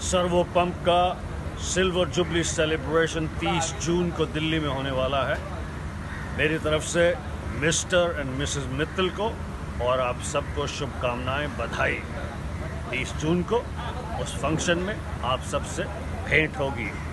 Servo pump का jubilee celebration सेलिब्रेशन 30 जून को दिल्ली में होने वाला है। मेरी तरफ से मिस्टर एंड मिसेस मित्तल को और आप सबको शुभकामनाएं, बधाई। 30 जून को उस फंक्शन में आप सबसे भेंट होगी।